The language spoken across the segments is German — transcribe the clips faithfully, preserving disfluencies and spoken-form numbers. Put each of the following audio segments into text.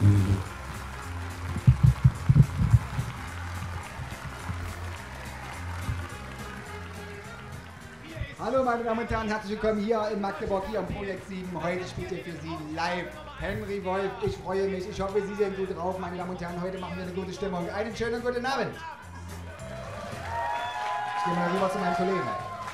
Hallo meine Damen und Herren, herzlich willkommen hier in Magdeburg, hier am Projekt sieben. Heute spielt ihr für Sie live Henry Wolf. Ich freue mich, ich hoffe, Sie sind gut drauf, meine Damen und Herren. Heute machen wir eine gute Stimmung. Einen schönen guten Abend. Ich gehe mal rüber zu meinen Kollegen.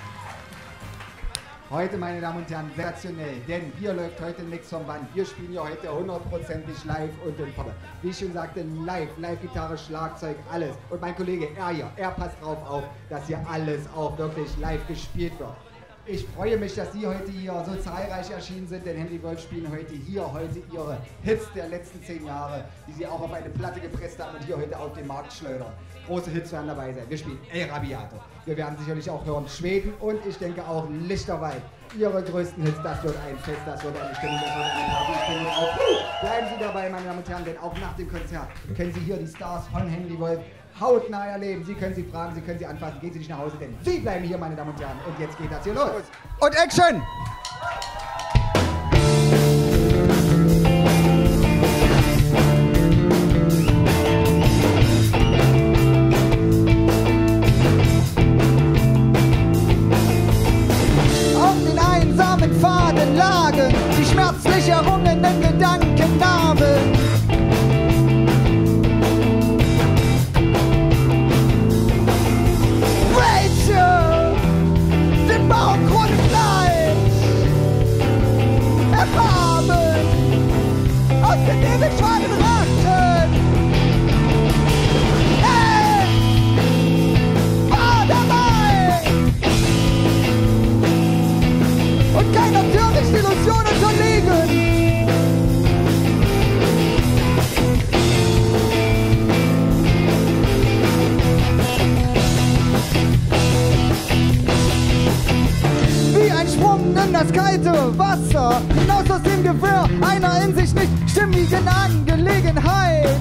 Heute, meine Damen und Herren, sensationell, denn hier läuft heute nichts vom Band. Wir spielen hier heute hundertprozentig live und in Farbe. Wie ich schon sagte, live, Live-Gitarre, Schlagzeug, alles. Und mein Kollege, er hier, er passt drauf auf, dass hier alles auch wirklich live gespielt wird. Ich freue mich, dass Sie heute hier so zahlreich erschienen sind, denn Henry Wolf spielen heute hier, heute ihre Hits der letzten zehn Jahre, die Sie auch auf eine Platte gepresst haben und hier heute auf den Markt schleudern. Große Hits werden dabei sein. Wir spielen El Rabiato. Wir werden sicherlich auch hören Schweden und ich denke auch Lichterwald. Ihre größten Hits, das wird ein Fest, das wird eine Stimmung, das wird eine Partystimmung. Auch bleiben Sie dabei, meine Damen und Herren, denn auch nach dem Konzert können Sie hier die Stars von Henry Wolf hautnah erleben. Sie können sie fragen, Sie können sie anfassen, gehen Sie nicht nach Hause, denn Sie bleiben hier, meine Damen und Herren. Und jetzt geht das hier los. Und Action! Auf den einsamen Pfaden lagen die schmerzlich errungenen Gedankennarben. Den Baumkrone gleich erhaben aus den ewig schwalen Rachen. Er war dabei und keiner törichten Illusion unterliegen. In das kalte Wasser, hinaus aus dem Gewirr einer in sich nicht stimmigen Angelegenheit.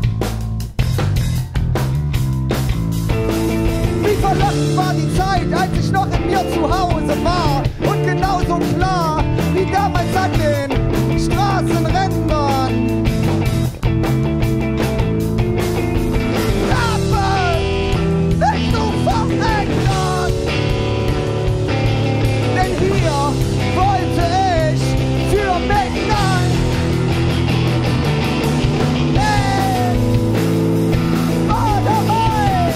Wie verlockend war die Zeit, als ich noch in mir zu Hause war und genauso klar wie damals an den Straßenrändern. Aber bist du verändert? Denn hier wollte ich für mich sein. Ich war dabei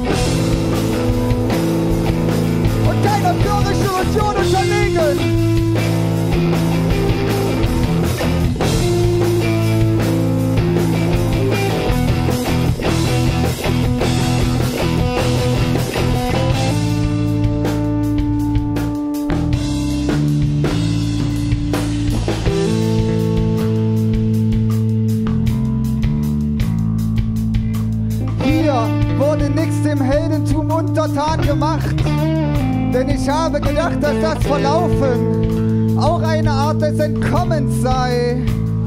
und keiner törichten Illusion unterliegen. Wurde nix dem Heldentum untertan gemacht, denn ich habe gedacht, dass das Verlaufen auch eine Art des Entkommens sei.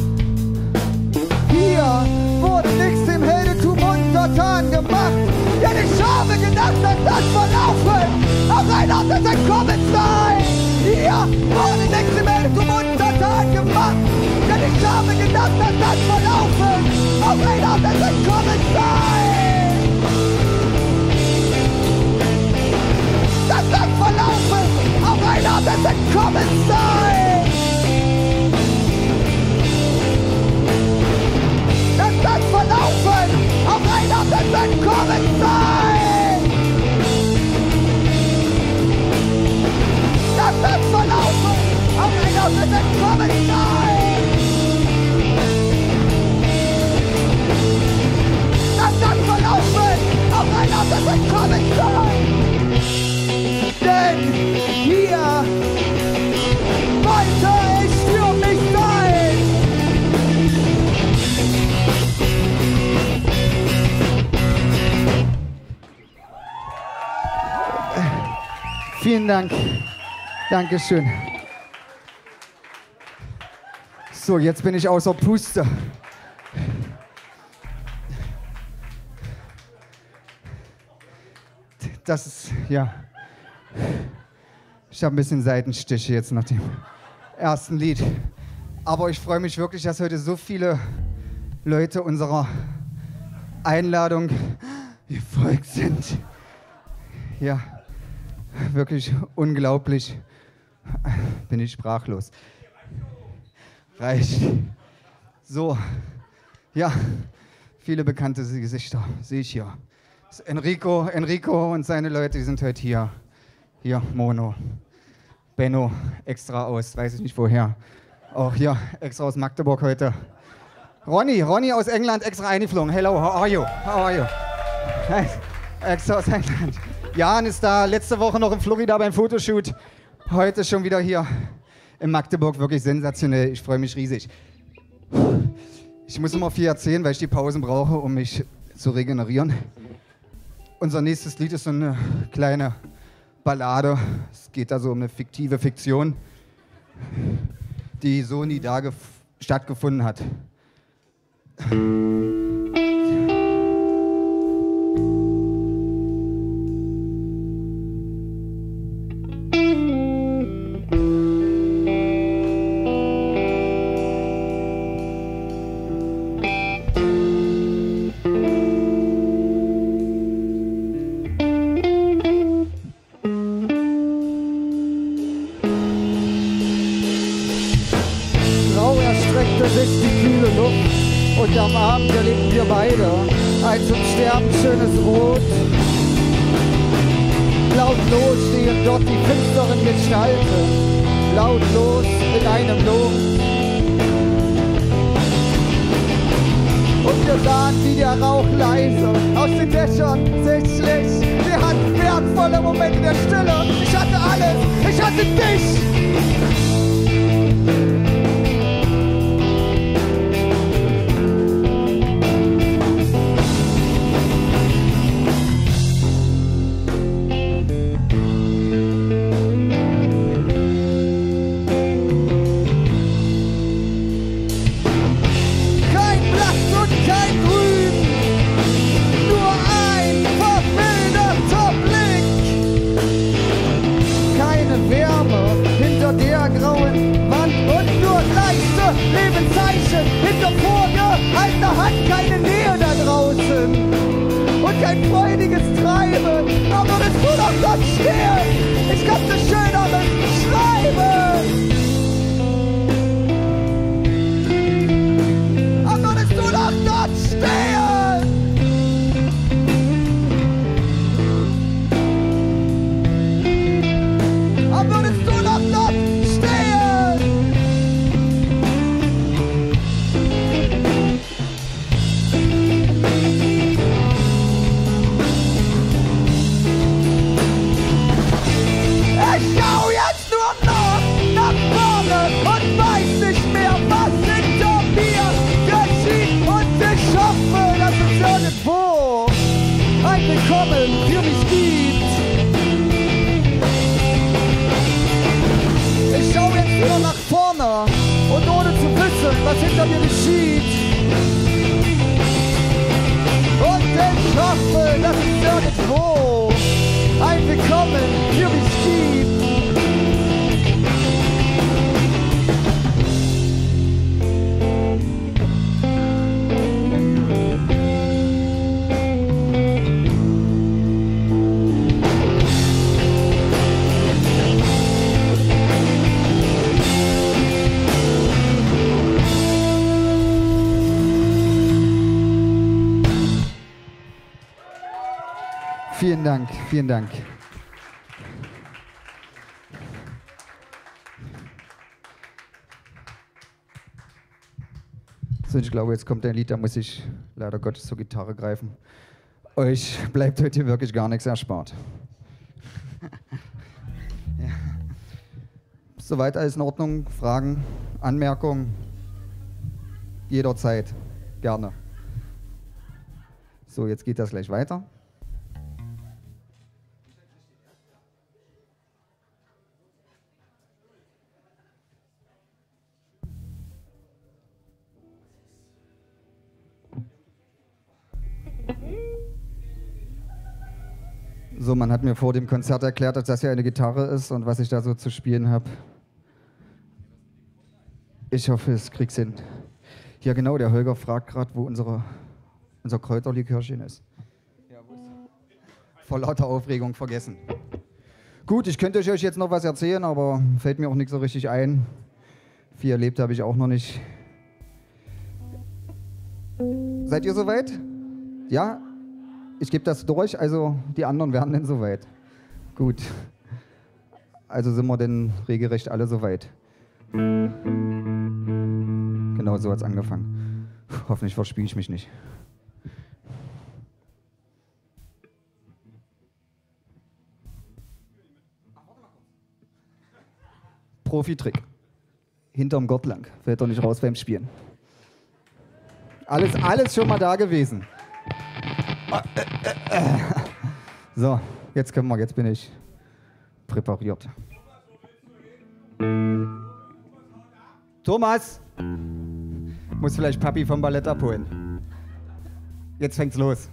Hier wurde nix dem Heldentum untertan gemacht, denn ich habe gedacht, dass das Verlaufen auch eine Art des Entkommens sei. Hier wurde nix dem Heldentum untertan gemacht, denn ich habe gedacht, dass das Verlaufen auch eine Art des Entkommens sei. Dass das Verlaufen auch ein Art des Entkommens sei. Dass das Verlaufen auch ein Art des Entkommens sei. Dass das Verlaufen auch ein Art des Entkommens sei. Dass das Verlaufen auch ein Art des Entkommens sei. Denn hier wollte ich für mich sein. Vielen Dank. Dankeschön. So, jetzt bin ich außer Puste. Das ist, ja. Ich habe ein bisschen Seitenstiche jetzt nach dem ersten Lied. Aber ich freue mich wirklich, dass heute so viele Leute unserer Einladung gefolgt sind. Ja, wirklich unglaublich. Bin ich sprachlos. Reicht. So, ja, viele bekannte Gesichter sehe ich hier. Das ist Enrico, Enrico und seine Leute, die sind heute hier. Hier, Mono. Benno, extra aus, weiß ich nicht woher. Auch hier, extra aus Magdeburg heute. Ronny, Ronny aus England, extra eingeflogen. Hello, how are you? How are you? Hey, extra aus England. Jan ist da, letzte Woche noch in Florida beim Fotoshoot. Heute schon wieder hier in Magdeburg, wirklich sensationell. Ich freue mich riesig. Ich muss immer viel erzählen, weil ich die Pausen brauche, um mich zu regenerieren. Unser nächstes Lied ist so eine kleine Ballade. Es geht da so um eine fiktive Fiktion, die so nie da stattgefunden hat. Und am Abend erlebten wir beide ein zum Sterben schönes Rot. Lautlos stehen dort die finsteren Gestalten, lautlos in einem Lob. Und wir sahen, wie der Rauch leise aus den Dächern sich schlich. Wir hatten wertvolle Momente der Stille. Ich hatte alles, ich hatte dich. Hinter vorgehaltener Hand keine Nähe da draußen und kein freudiges Treiben. Aber würdest du doch dort stehen? Ich kann's dir schöner schreiben. Aber würdest du doch dort stehen? Aber würdest du doch dort stehen? Ich schau jetzt nur noch nach vorne und weiß nicht mehr, was hinter mir geschieht. Und ich hoffe, dass es irgendwo ein Willkommen für mich gibt. Ich schau jetzt nur nach vorne und ohne zu wissen, was hinter mir geschieht. Und ich hoffe, dass es irgendwo ein Willkommen für mich gibt. Vielen Dank, vielen Dank. So, ich glaube, jetzt kommt ein Lied, da muss ich leider Gottes zur Gitarre greifen. Euch bleibt heute wirklich gar nichts erspart. Ja. Soweit alles in Ordnung? Fragen, Anmerkungen? Jederzeit, gerne. So, jetzt geht das gleich weiter. So, man hat mir vor dem Konzert erklärt, dass das ja eine Gitarre ist und was ich da so zu spielen habe. Ich hoffe, es krieg's hin. Ja. Ja genau, der Holger fragt gerade, wo unsere, unser Kräuterlikörchen ist. Ja, wo ist er? Vor lauter Aufregung vergessen. Gut, ich könnte euch jetzt noch was erzählen, aber fällt mir auch nicht so richtig ein. Viel erlebt habe ich auch noch nicht. Seid ihr soweit? Ja? Ich gebe das durch, also die anderen werden denn soweit. Gut. Also sind wir denn regelrecht alle soweit. Genau so hat es angefangen. Hoffentlich verspiele ich mich nicht. Profi-Trick. Hinterm Gurt lang. Fällt doch nicht raus beim Spielen. Alles, alles schon mal da gewesen. So, jetzt können wir, jetzt bin ich präpariert. Thomas! Muss vielleicht Papi vom Ballett abholen. Jetzt fängt's los.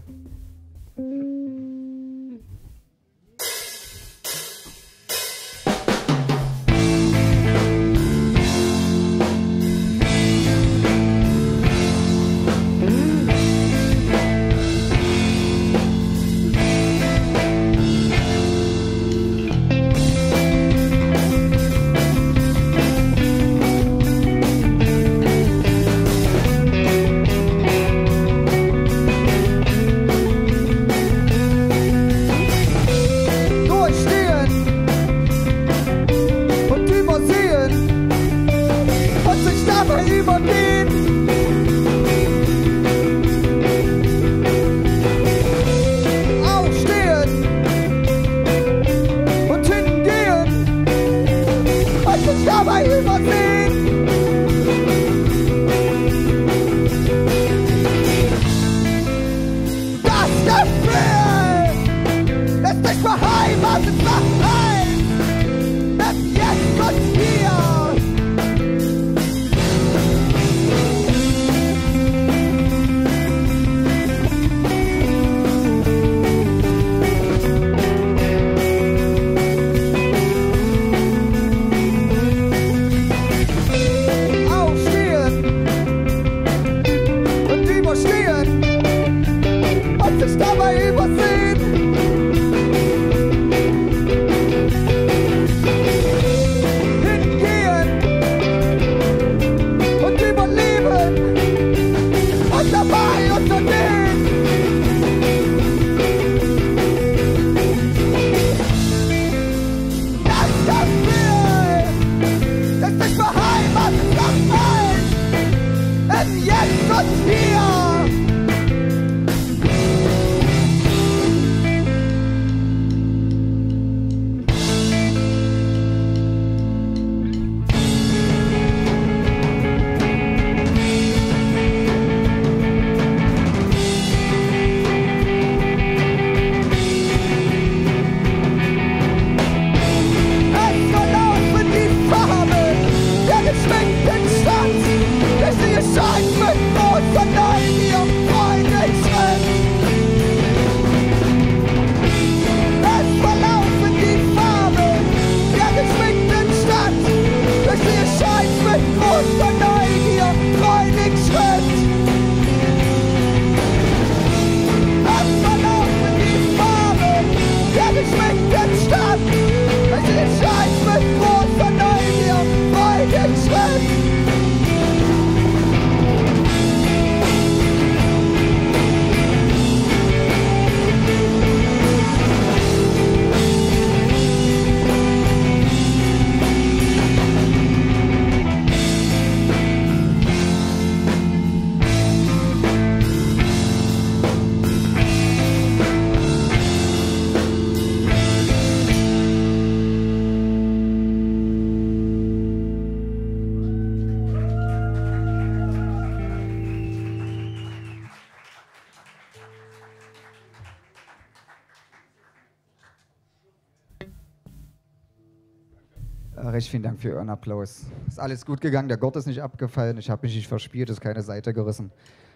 Recht vielen Dank für euren Applaus. Ist alles gut gegangen, der Gurt ist nicht abgefallen, ich habe mich nicht verspielt, ist keine Seite gerissen.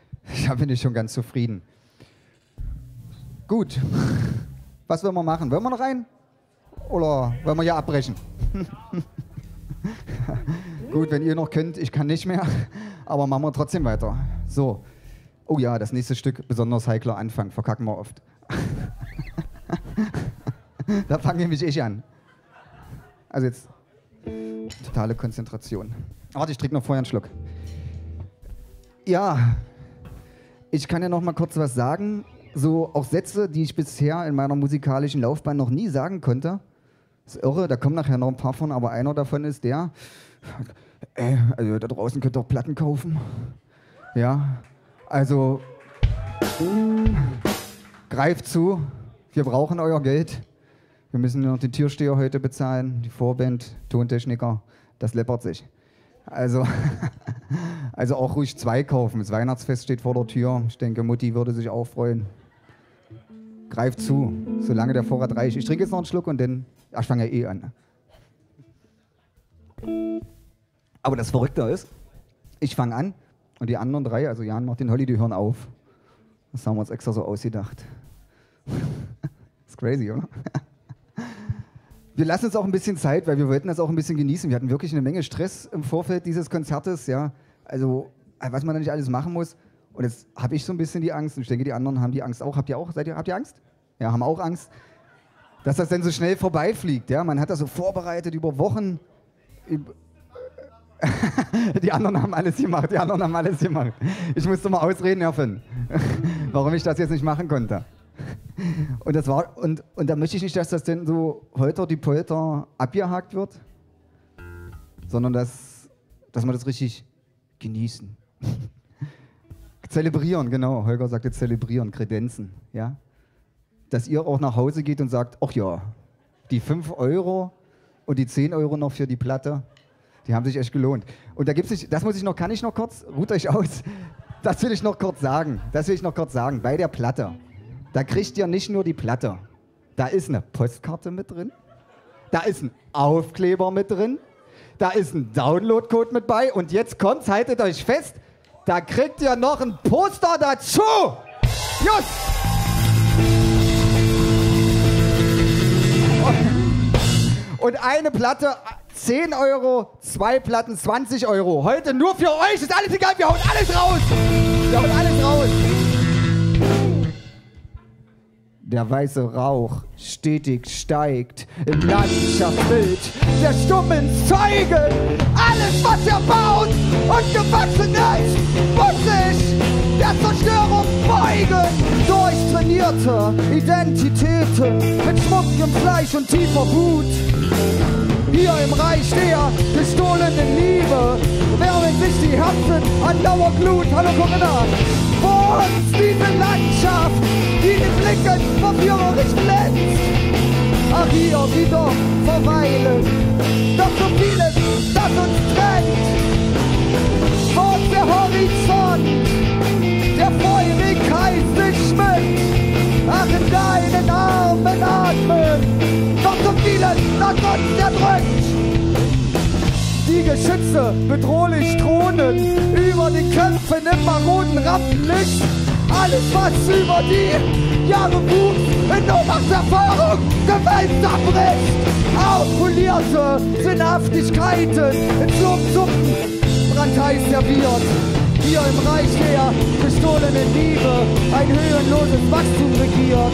Da bin ich schon ganz zufrieden. Gut, was wollen wir machen? Wollen wir noch rein? Oder wollen wir hier abbrechen? Gut, wenn ihr noch könnt, ich kann nicht mehr, aber machen wir trotzdem weiter. So. Oh ja, das nächste Stück, besonders heikler Anfang, verkacken wir oft. Da fange nämlich ich an. Also jetzt totale Konzentration. Warte, ich trinke noch vorher einen Schluck. Ja, ich kann ja noch mal kurz was sagen. So auch Sätze, die ich bisher in meiner musikalischen Laufbahn noch nie sagen konnte. Das ist irre, da kommen nachher noch ein paar von, aber einer davon ist der, äh, also da draußen könnt ihr auch Platten kaufen. Ja, also mh, greift zu, wir brauchen euer Geld. Wir müssen noch den Türsteher heute bezahlen, die Vorband, Tontechniker, das läppert sich. Also, also auch ruhig zwei kaufen. Das Weihnachtsfest steht vor der Tür. Ich denke, Mutti würde sich auch freuen. Greift zu, solange der Vorrat reicht. Ich trinke jetzt noch einen Schluck und dann... Ach, ich fange ja eh an. Aber das Verrückte ist, ich fange an und die anderen drei, also Jan, Martin, Holly, die hören auf. Das haben wir uns extra so ausgedacht. Ist crazy, oder? Wir lassen uns auch ein bisschen Zeit, weil wir wollten das auch ein bisschen genießen. Wir hatten wirklich eine Menge Stress im Vorfeld dieses Konzertes, ja. Also, was man da nicht alles machen muss. Und jetzt habe ich so ein bisschen die Angst und ich denke, die anderen haben die Angst auch. Habt ihr auch? Seid ihr, habt ihr Angst? Ja, haben auch Angst, dass das dann so schnell vorbeifliegt, ja. Man hat das so vorbereitet über Wochen. Die anderen haben alles gemacht, die anderen haben alles gemacht. Ich musste mal ausreden, Herr Finn, warum ich das jetzt nicht machen konnte. Und, das war, und, und da möchte ich nicht, dass das denn so holter die Polter abgehakt wird, sondern dass, dass wir das richtig genießen. Zelebrieren, genau. Holger sagte zelebrieren, kredenzen. Ja? Dass ihr auch nach Hause geht und sagt, ach ja, die fünf Euro und die zehn Euro noch für die Platte, die haben sich echt gelohnt. Und da gibt's nicht, das muss ich noch, kann ich noch kurz, ruht euch aus, das will ich noch kurz sagen, das will ich noch kurz sagen, bei der Platte. Da kriegt ihr nicht nur die Platte. Da ist eine Postkarte mit drin. Da ist ein Aufkleber mit drin. Da ist ein Downloadcode mit bei. Und jetzt kommt's, haltet euch fest, da kriegt ihr noch ein Poster dazu. Just! Und eine Platte, zehn Euro, zwei Platten, zwanzig Euro. Heute nur für euch, ist alles egal, wir hauen alles raus. Wir hauen alles raus. Der weiße Rauch stetig steigt im Landschaftsbild der stummen Zeugen. Alles, was erbaut und gewachsen ist, muss sich der Zerstörung beugen. Durchtrainierte Identitäten mit schmuckem Fleisch und tiefer Wut. Hier im Reich der gestohlenen Liebe wärmen sich die Herzen an Dauerglut. Hallo Corinna! Vor uns diese Landschaft, die den Blicken verführerisch glänzt. Ach, hier wieder verweilen, doch so vieles, das uns trennt. Vor uns der Horizont, der Feurigkeit sich schmückt. Ach, in deinen Armen atmen, doch so vieles, das uns erdrückt. Die Geschütze bedrohlich thronen über den Köpfen im maroden Rampenlicht. Alles, was über die Jahre wuchs, in Ohnmachtserfahrung Gewalt abbricht. Aufpolierte Sinnhaftigkeiten in Suppen, brandheiß serviert. Hier im Reich der gestohlenen Liebe ein höhenloses Wachstum regiert.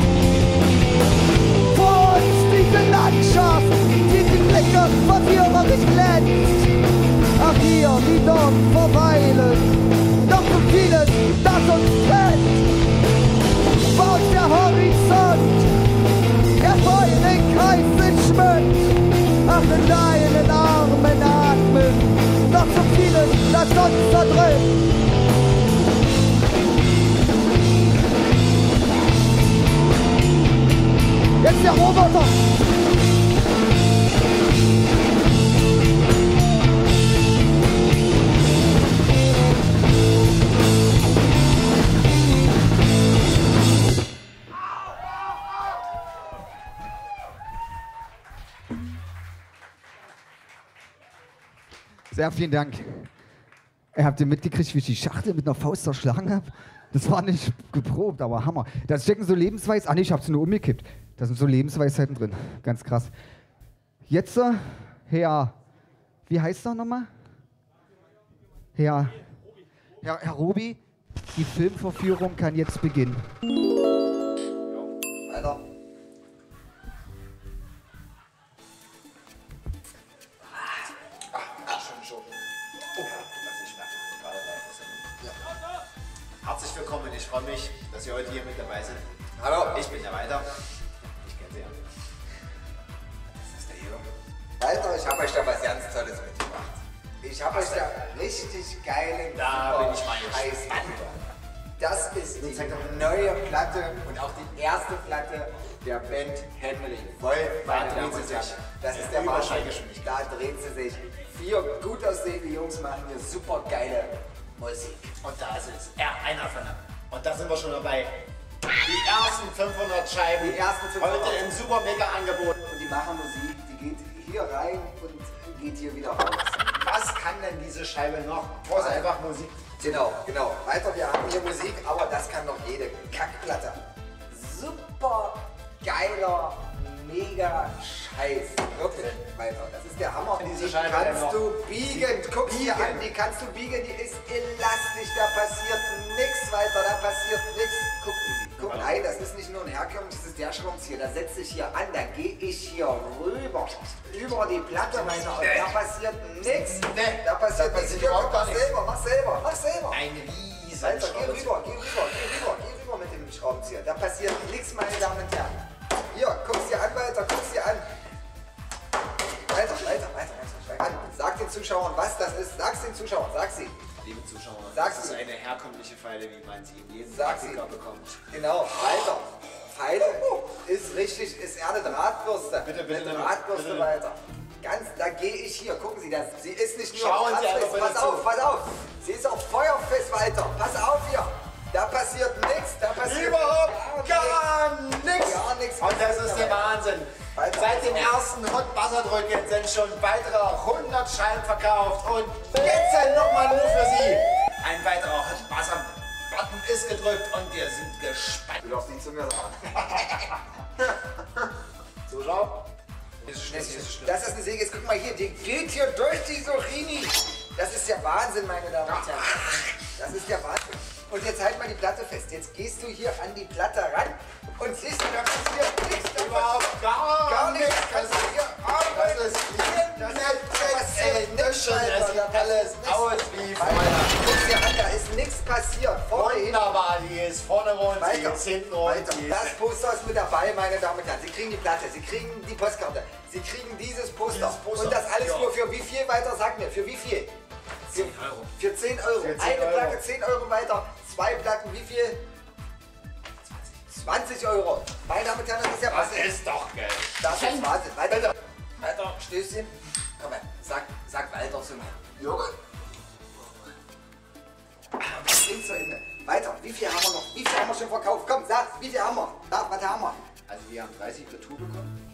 Vor uns diese Landschaft, die die Blicke verführerisch glänzt. Ach, hier wie dort verweilen, doch so vieles, das uns trennt. Vor uns der Horizont, der Feurigkeit sich schmückt. Ach, in deinen Armen atmen, doch so vieles, das uns zerdrückt. Jetzt der Roboter! Sehr vielen Dank. Habt ihr mitgekriegt, wie ich die Schachtel mit einer Faust zerschlagen habe? Das war nicht geprobt, aber Hammer. Da stecken so Lebensweisheiten. Ah nee, ich habe es nur umgekippt. Da sind so Lebensweisheiten drin. Ganz krass. Jetzt, Herr, wie heißt er nochmal? Ja. Herr, Herr Robi, die Filmverführung kann jetzt beginnen. Weiter. Herzlich willkommen, ich freue mich, dass Sie heute hier mit dabei sind. Hallo. Ich bin der Walter. Ich kenne Sie ja. Das ist der Hero. Walter, ich habe euch da was ganz Tolles mitgebracht. Ich habe euch da richtig geile Da bin ich mal Scheiß gespannt. Das ist die neue Platte und auch die erste Platte der Band Henry Wolf. Da dreht sie sich. Das ist Der der Wahnsinn. Überschallgeschwindigkeit. Da dreht sie sich. Vier gut aussehende Jungs machen hier super geile Musik. Und da ist es. Er, einer von ihnen. Und da sind wir schon dabei. Die ersten fünfhundert Scheiben. Die ersten fünfhundert. Heute im super mega Angebot. Und die machen Musik, die geht hier rein und geht hier wieder raus. Was kann denn diese Scheibe noch? Brauchst einfach Musik. Genau, genau. Weiter, wir haben hier Musik, aber das kann doch jede Kackplatte. Super geiler, mega Scheiß. Wirklich, weiter. Das ist der Hammer. Diese Die Scheibe kannst noch. du biegen. Guck dir Biegen. an, die kannst du biegen. Die ist elastisch, da passiert nichts weiter, da passiert nichts. Guck, guck, nein, das ist nicht nur ein herkömmliches, das ist der Schraubenzieher. Da setze ich hier an, da gehe ich hier rüber. Über die Platte, meine und da passiert nichts. Nee. Da passiert Da nichts. passiert Hier, überhaupt Mach gar nichts. selber, mach selber, mach selber. Ein riesen Alter, geh Schraubenzieher. rüber, geh rüber, geh rüber, geh rüber mit dem Schraubenzieher. Da passiert nichts, meine Damen und Herren. Hier, guck's dir an, Walter, guck's dir an. Weiter, weiter, weiter, weiter. An. Sag den Zuschauern, was das ist. Sag's den Zuschauern, sag sie. Liebe Zuschauer, Sag's das ist mir. eine herkömmliche Pfeile, wie man sie in jedem Sag's Klassiker ihm. bekommt. Genau, weiter. Pfeile ist richtig, ist eher eine Drahtbürste. Bitte, bitte, Eine bitte, Drahtbürste bitte. weiter. Ganz, da gehe ich hier, gucken Sie das. Sie ist nicht nur Schauen Sie kratzfest. einfach bitte Pass zu. auf, pass auf. Sie ist auch feuerfest, Walter. Pass auf hier. Da passiert nichts, da passiert Überhaupt gar nichts. Gar nichts. Und das ist der Wahnsinn. Weiter. Seit dem ersten Hot Buzzer drücken sind schon weitere hundert Scheiben verkauft. Und jetzt nochmal nur für Sie. Ein weiterer Hot Buzzer Button ist gedrückt und wir sind gespannt. Du darfst nicht zu mir sagen. Zuschauer? Ist schlimm, ist schlimm. Dass das eine Säge ist, guck mal hier, die geht hier durch die Zucchini. Das ist der Wahnsinn, meine Damen und Herren. Das ist der Wahnsinn. Und jetzt halt mal die Platte fest. Jetzt gehst du hier an die Platte ran und siehst du, da passiert nichts. Da Überhaupt gar, gar nichts. nichts. Kannst du hier arbeiten. Das ist Das nett, passiert ey, nichts, schon, Alter. es Da sieht passiert alles nichts. aus wie Alter, guck dir an, da ist nichts passiert. Vorne hin. wunderbar. Die ist vorne rund, die Weiter, ist hinten rund. weiter. die Das ist- Poster ist mit dabei, meine Damen und Herren. Sie kriegen die Platte, Sie kriegen die Postkarte, Sie kriegen dieses Poster. Dieses Poster, Und das alles ja. nur für wie viel weiter? Sag mir, für wie viel? Für zehn Euro. Für zehn Euro. Für zehn Eine Euro. Platte zehn Euro weiter. Zwei Platten wie viel? zwanzig Euro. Meine Damen und Herren, das ist ja Das Wahnsinn. ist doch geil. Das ist Wahnsinn. Weiter. Bitte. Weiter. Stößchen. Komm mal, sag, sag Walter zu mir. Junge. Links zu Ende. Weiter. Wie viel haben wir noch? Wie viel haben wir schon verkauft? Komm, sag, wie viel haben wir? Sag, was haben wir? Also wir haben dreißig Retour bekommen.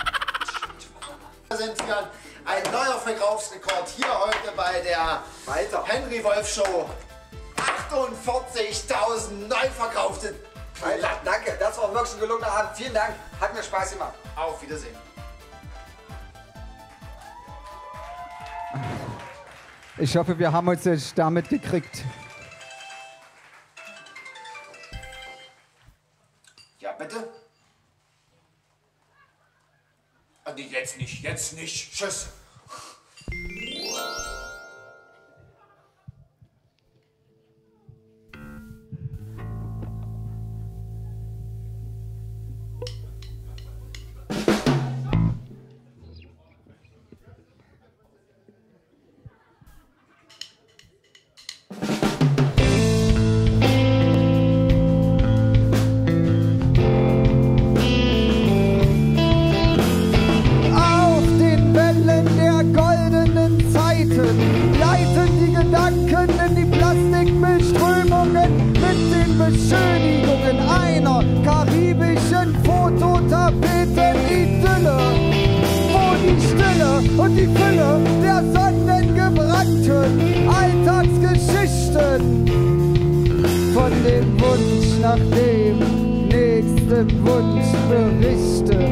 Da sind wir ein neuer Verkaufsrekord hier heute bei der Weiter. Henry Wolf Show. achtundvierzigtausend neu verkaufte Weiter. Platten. Danke, das war wirklich ein gelungener Abend. Vielen Dank. Hat mir Spaß gemacht. Auf Wiedersehen. Ich hoffe, wir haben uns jetzt damit gekriegt. Ja, bitte? Ah, nee, jetzt nicht, jetzt nicht. Tschüss. Auf den Wellen der goldenen Zeiten leiten die Gedanken in die Plastikmüllströmungen mit den Beschönigungen einer karibischen Fototapeten-Idylle, wo die Stille und die Fülle der sonnengebrannten Alltagsgeschichten von dem Wunsch nach dem nächsten Wunsch berichten.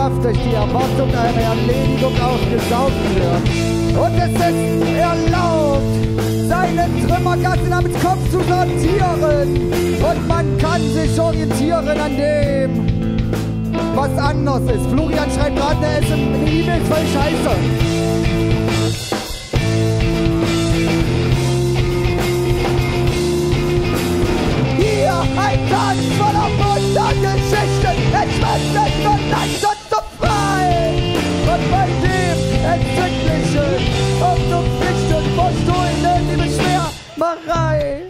Kraft durch die Erwartung einer Erledigung aufgesaugt wird. Und es ist erlaubt, seinen Trümmerkasten namens Kopf zu sortieren. Und man kann sich orientieren an dem, was anders ist. Florian schreibt gerade eine E-Mail voll Scheiße. Hier ein Tanz voller Wundergeschichten. Es schmeckt von leicht und so frei. Und bei dem Entzücklichen und so Pflichten verstohlenen die Beschwermerei.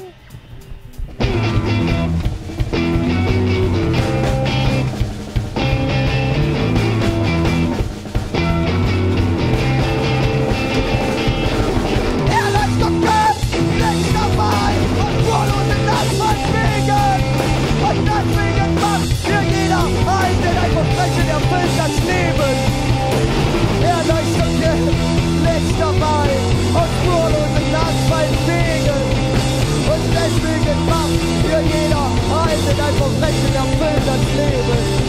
Und deswegen macht für jeder einen ein Versprechen, erfüllt das Leben. Erleuchtung Licht dabei und spurlosen Asphalt-Wegen. Und deswegen macht für jeder einen ein Versprechen, erfüllt das Leben.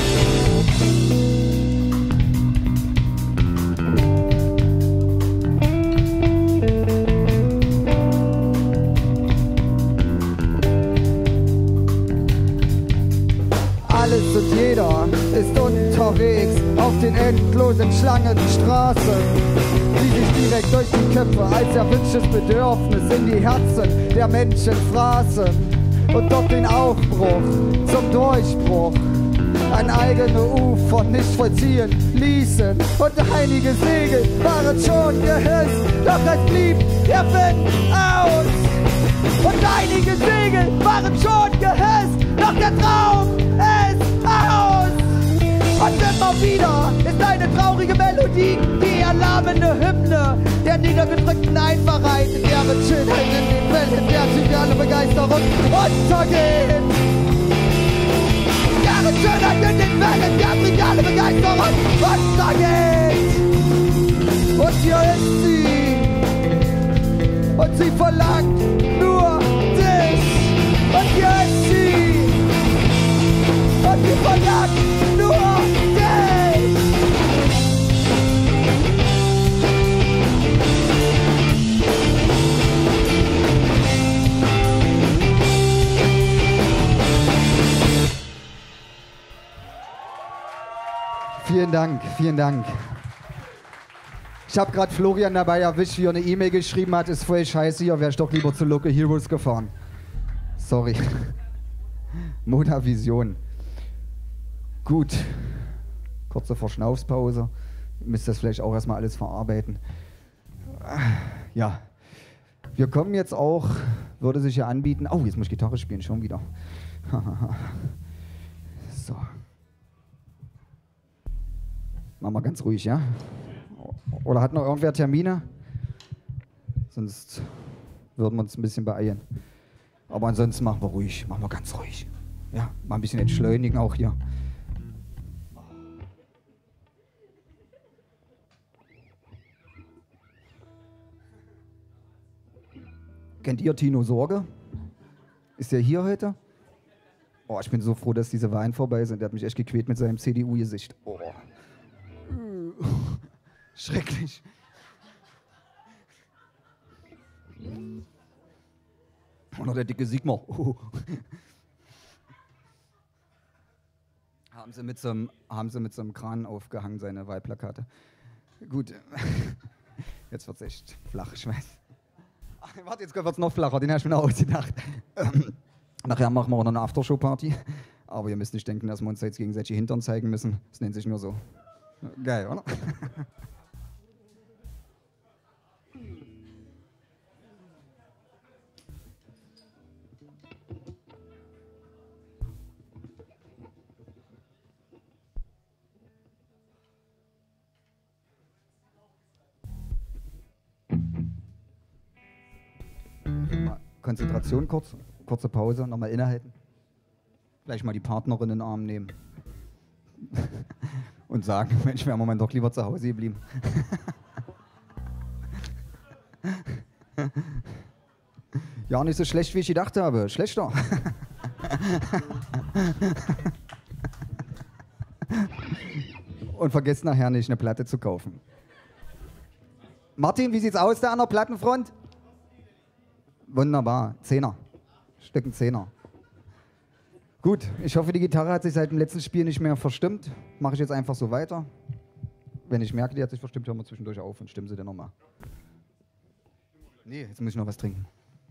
Alles und jeder ist unterwegs auf den endlosen Schlangenstraßen, die sich direkt durch die Köpfe als erwünschtes Bedürfnis in die Herzen der Menschen fraßen und dort den Aufbruch zum Durchbruch an eigene Ufer nicht vollziehen ließen. Und einige Segel waren schon gehisst, doch es blieb der Wind aus. Und einige Segel waren schon gehisst, doch der Traum ist aus. Und immer wieder ist eine traurige Melodie, die erlahmende Hymne der niedergedrückten Einfachheit, deren Schönheit in den Wellen der triviale Begeisterung untergeht. Deren Schönheit in den Wellen der triviale Begeisterung untergeht. Und hier ist sie. Und sie verlangt nur dich. Und hier ist sie. Und sie verlangt nur dich. Vielen Dank, vielen Dank. Ich habe gerade Florian dabei erwischt, wie er eine E-Mail geschrieben hat, ist voll scheiße, hier wäre ich doch lieber zu Local Heroes gefahren. Sorry. Mona Vision. Gut. Kurze Verschnaufspause. Ihr müsst das vielleicht auch erstmal alles verarbeiten. Ja. Wir kommen jetzt auch, würde sich ja anbieten. Oh, jetzt muss ich Gitarre spielen, schon wieder. So. Machen wir ganz ruhig, ja? Oder hat noch irgendwer Termine? Sonst würden wir uns ein bisschen beeilen. Aber ansonsten machen wir ruhig, machen wir ganz ruhig. Ja, mal ein bisschen entschleunigen auch hier. Kennt ihr Tino Sorge? Ist der hier heute? Oh, ich bin so froh, dass diese Wahlen vorbei sind. Der hat mich echt gequält mit seinem C D U-Gesicht. Oh. Schrecklich. Und noch der dicke Sigmar. Oh. Haben sie mit so einem, haben sie mit so einem Kran aufgehangen, seine Wahlplakate. Gut. Jetzt wird's echt flach, ich weiß. Ach, warte, jetzt wird's noch flacher, den habe ich mir noch ausgedacht. Ähm, nachher machen wir auch noch eine Aftershow-Party. Aber ihr müsst nicht denken, dass wir uns jetzt gegenseitig Hintern zeigen müssen. Das nennt sich nur so. Geil, oder? Konzentration kurz, kurze Pause, nochmal innehalten. Vielleicht mal die Partnerin in den Arm nehmen. Und sagen, Mensch, wäre im Moment doch lieber zu Hause geblieben. Ja, nicht so schlecht, wie ich gedacht habe. Schlechter. Und vergesst nachher nicht, eine Platte zu kaufen. Martin, wie sieht's aus da an der Plattenfront? Wunderbar, Zehner. Stücken Zehner. Gut, ich hoffe, die Gitarre hat sich seit dem letzten Spiel nicht mehr verstimmt. Mache ich jetzt einfach so weiter. Wenn ich merke, die hat sich verstimmt, hören wir zwischendurch auf und stimmen sie dann nochmal. Nee, jetzt muss ich noch was trinken.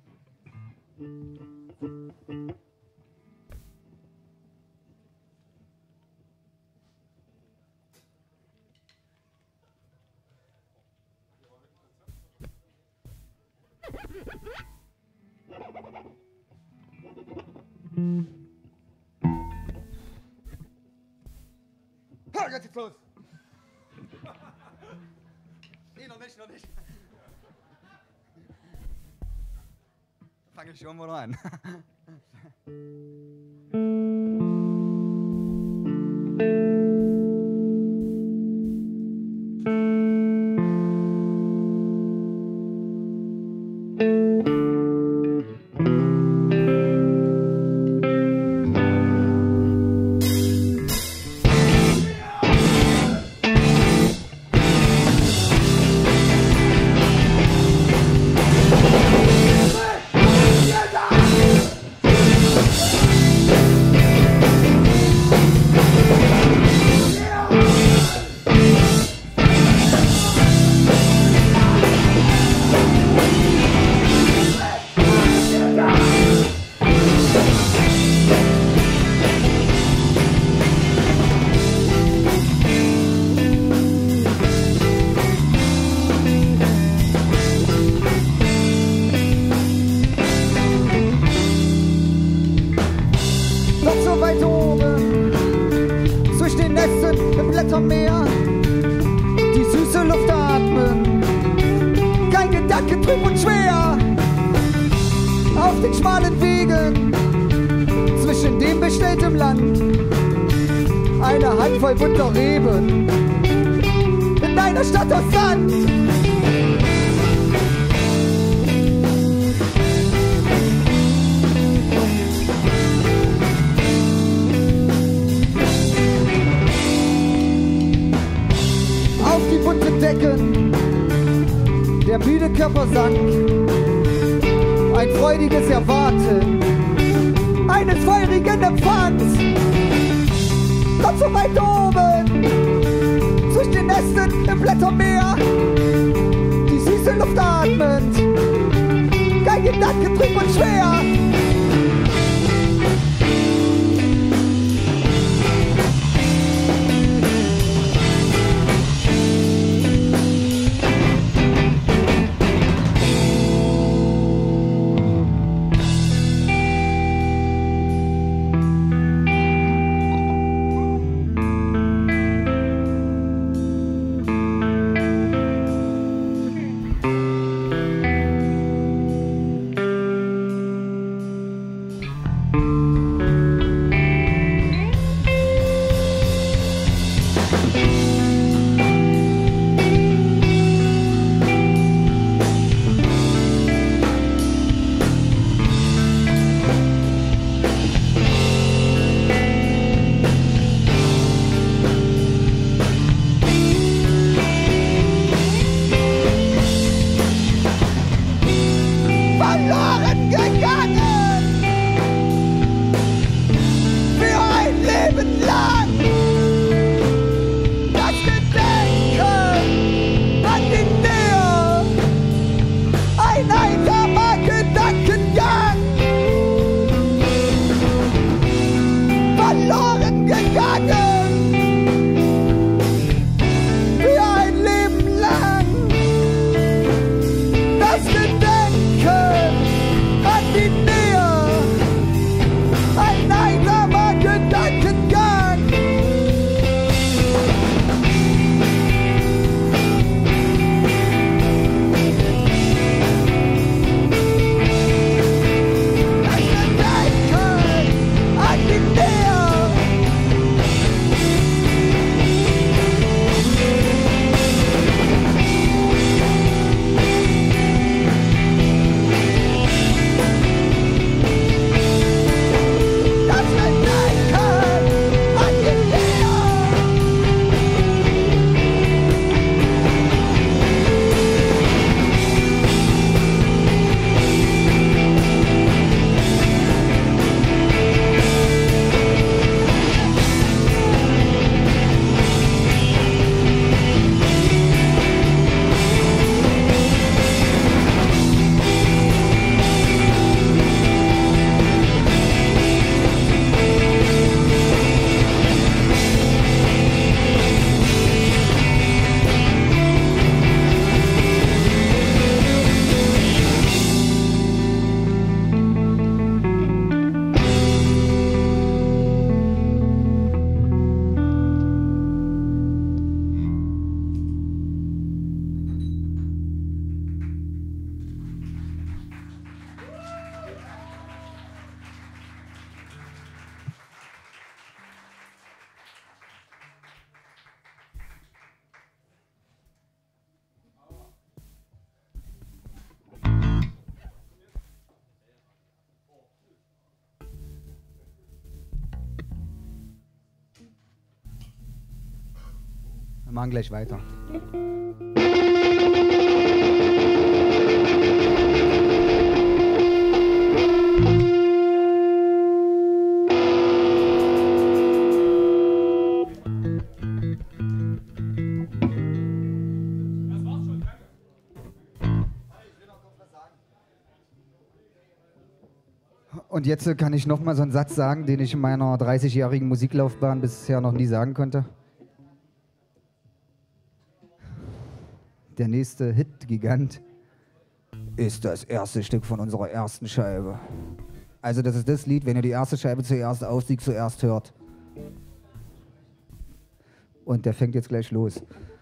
Ha, jetzt geht's los! Nee, noch nicht, noch nicht. Fange ich schon mal an. Ein einsamer Gedankengang. machen gleich weiter. Und jetzt kann ich noch mal so einen Satz sagen, den ich in meiner dreißigjährigen Musiklaufbahn bisher noch nie sagen konnte. Der nächste Hit-Gigant ist das erste Stück von unserer ersten Scheibe. Also das ist das Lied, wenn ihr die erste Scheibe zuerst auf Sieg zuerst hört. Und der fängt jetzt gleich los.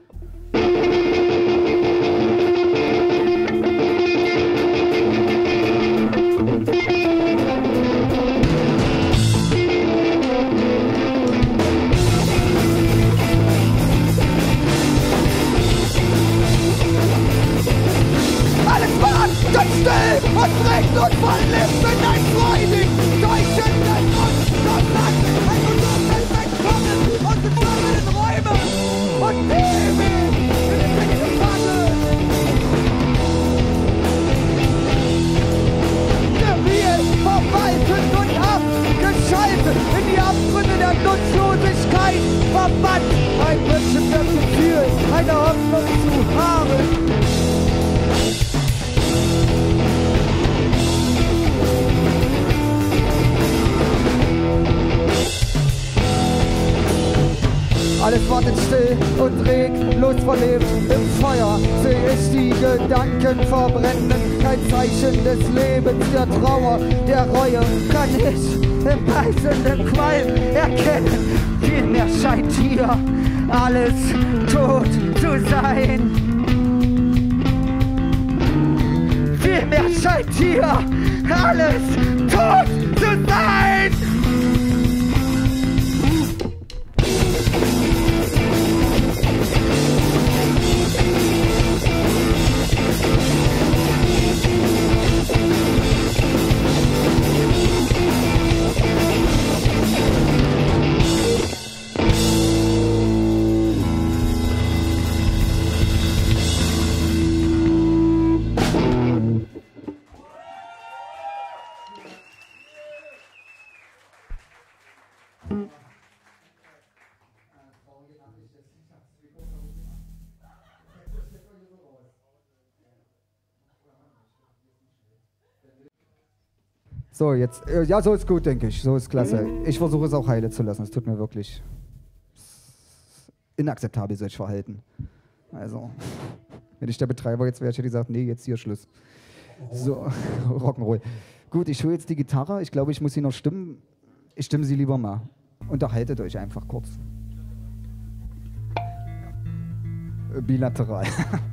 Alles war ganz still und trägt und verlebt in ein freudig leuchtenden Unterland. Ein Unterland wegkommen aus den flammenden Räumen und nehmen in den Blick gefangen. Geriert, verwaltet und abgeschaltet in die Abgründe der Nutzlosigkeit verbannt. Ein wünschendes Gefühl, eine Hoffnung zu haben. Alles wartet still und reglos verlebt. Im Feuer seh ich die Gedanken verbrennen. Kein Zeichen des Lebens, der Trauer, der Reue kann ich im heißenden Qualm erkennen. Vielmehr scheint hier alles tot zu sein. Vielmehr scheint hier alles tot zu sein. So, jetzt, äh, ja, so ist gut, denke ich. So ist klasse. Ich versuche es auch heile zu lassen. Es tut mir wirklich inakzeptabel, solch Verhalten. Also, wenn ich der Betreiber jetzt wäre, hätte ich gesagt, nee, jetzt hier Schluss. So, Rock'n'Roll. Gut, ich hole jetzt die Gitarre. Ich glaube, ich muss sie noch stimmen. Ich stimme sie lieber mal. Unterhaltet euch einfach kurz. Bilateral.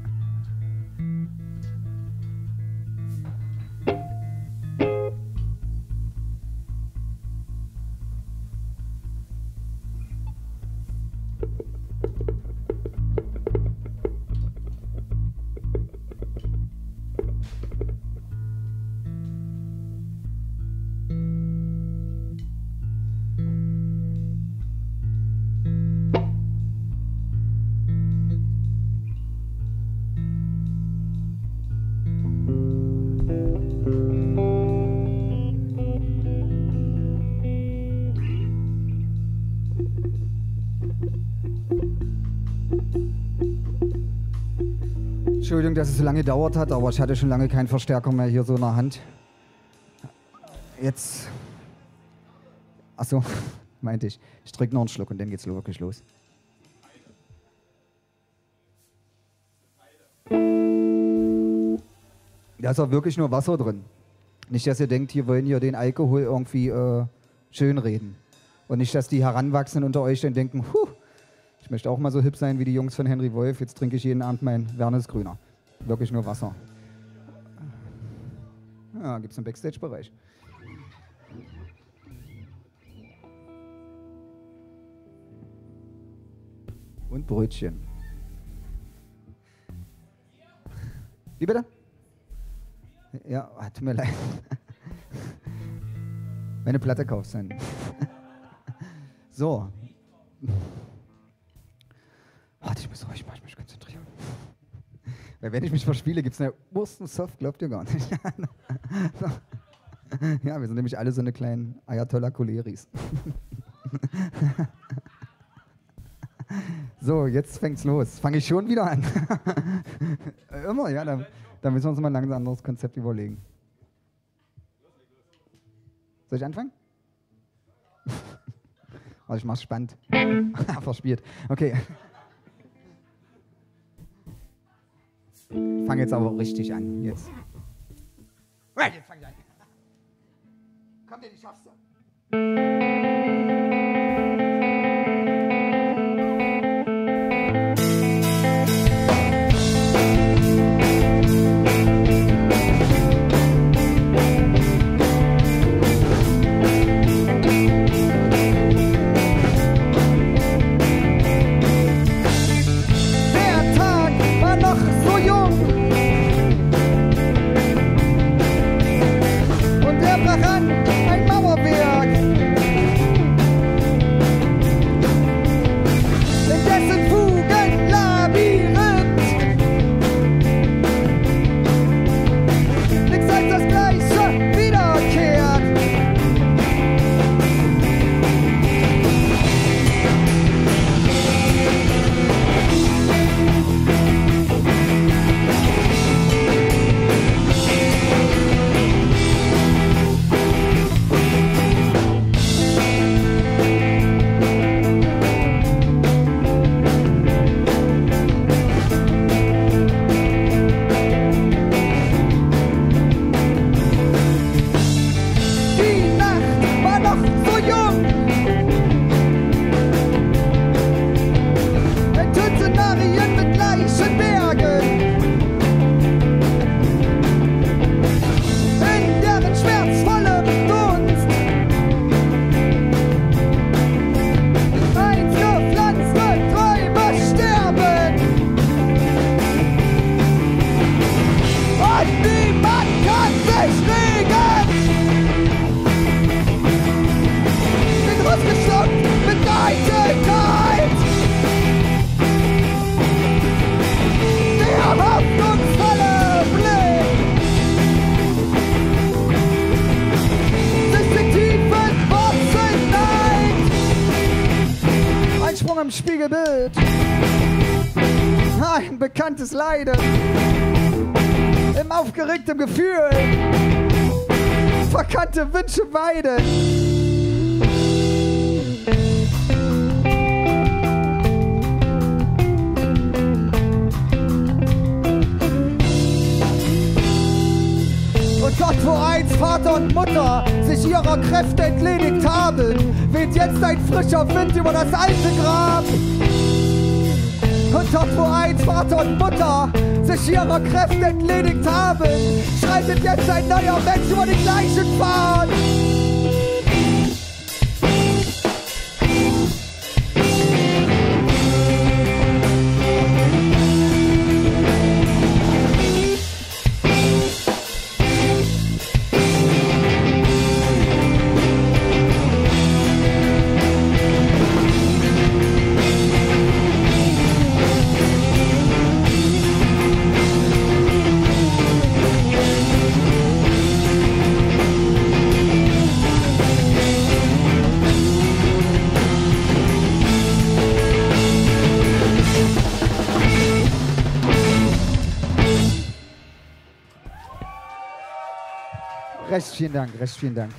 Entschuldigung, dass es so lange gedauert hat, aber ich hatte schon lange keinen Verstärker mehr hier so in der Hand. Jetzt... Achso, meinte ich. Ich trinke noch einen Schluck und dann geht's wirklich los. Da ist auch wirklich nur Wasser drin. Nicht, dass ihr denkt, hier wollen hier den Alkohol irgendwie äh, schönreden. Und nicht, dass die Heranwachsenden unter euch dann denken, huh, ich möchte auch mal so hip sein wie die Jungs von Henry Wolf. Jetzt trinke ich jeden Abend mein Wernes Grüner. Wirklich nur Wasser. Ja, gibt es einen Backstage-Bereich. Und Brötchen. Wie bitte? Ja, tut mir leid. Meine Platte kaufst dann. So. Warte, ich muss Weil wenn ich mich verspiele, gibt es eine Wurstensoft, glaubt ihr gar nicht. Ja, wir sind nämlich alle so eine kleinen Ayatollah-Choleris. So, jetzt fängt's los. Fange ich schon wieder an. Immer, ja, da, da müssen wir uns mal langsam ein anderes Konzept überlegen. Soll ich anfangen? Also ich mach's spannend. Verspielt. Okay. Ich fange jetzt aber richtig an. Jetzt. Right, jetzt fang ich an. Komm, denn ich schaff's doch. Spiegelbild, ein bekanntes Leiden, im aufgeregten Gefühl, verkannte Wünsche weiden. Und dort, wo einst Vater und Mutter sich ihrer Kräfte entledigt haben, weht jetzt ein frischer Wind über das alte Grab. Und dort, wo einst Vater und Mutter sich ihrer Kräfte entledigt haben, schreitet jetzt ein neuer Mensch über den gleichen Pfad. Recht vielen Dank, recht vielen Dank.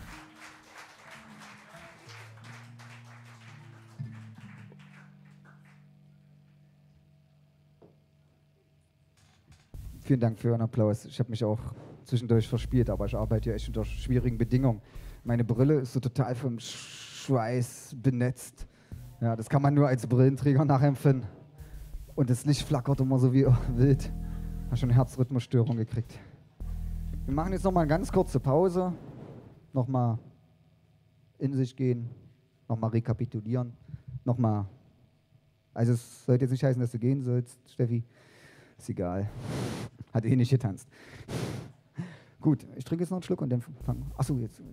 Vielen Dank für Ihren Applaus. Ich habe mich auch zwischendurch verspielt, aber ich arbeite ja echt unter schwierigen Bedingungen. Meine Brille ist so total vom Schweiß benetzt. Ja, das kann man nur als Brillenträger nachempfinden. Und das Licht flackert immer so wie wild. Ich habe schon eine Herzrhythmusstörung gekriegt. Wir machen jetzt nochmal eine ganz kurze Pause, nochmal in sich gehen, nochmal rekapitulieren, nochmal, also es sollte jetzt nicht heißen, dass du gehen sollst, Steffi, ist egal, hat eh nicht getanzt. Gut, ich trinke jetzt noch einen Schluck und dann fangen wir, achso, jetzt.